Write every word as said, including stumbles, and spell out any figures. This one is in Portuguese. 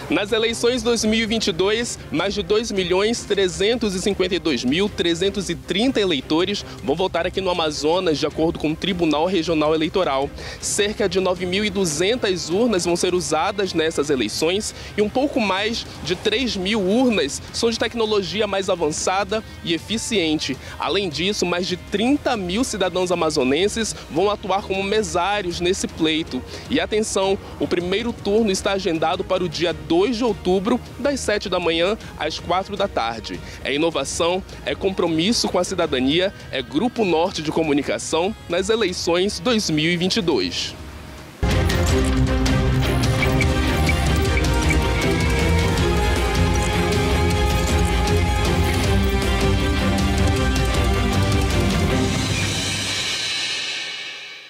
Nas eleições dois mil e vinte e dois, mais de dois milhões trezentos e cinquenta e dois mil trezentos e trinta eleitores vão votar aqui no Amazonas, de acordo com o Tribunal Regional Eleitoral. Cerca de nove mil e duzentas urnas vão ser usadas nessas eleições e um pouco mais de três mil urnas são de tecnologia mais avançada e eficiente. Além disso, mais de trinta mil cidadãos amazonenses vão atuar como mesários nesse pleito. E atenção, o primeiro turno está agendado para o dia dois de outubro, das sete da manhã às quatro da tarde. É inovação, é compromisso com a cidadania, é Grupo Norte de Comunicação nas eleições dois mil e vinte e dois.